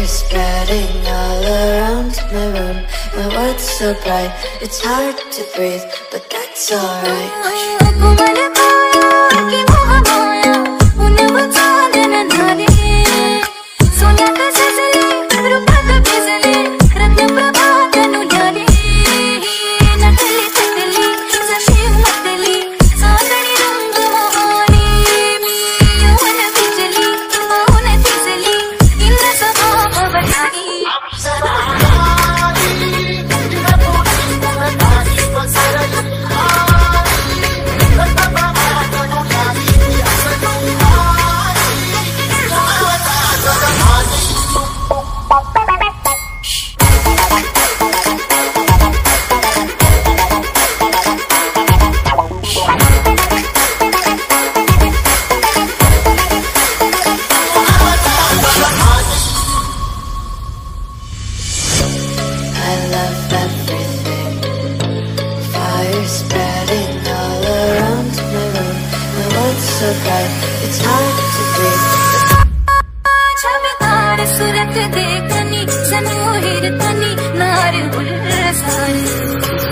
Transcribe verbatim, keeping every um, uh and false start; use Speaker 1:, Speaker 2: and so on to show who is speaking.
Speaker 1: Fire spreading all around my room. My world's so bright, it's hard to breathe, but that's alright. Spreading all around my room. My world's so bright, it's hard to breathe.
Speaker 2: सूरत देखनी सनू हिरतनी नार बुल सारी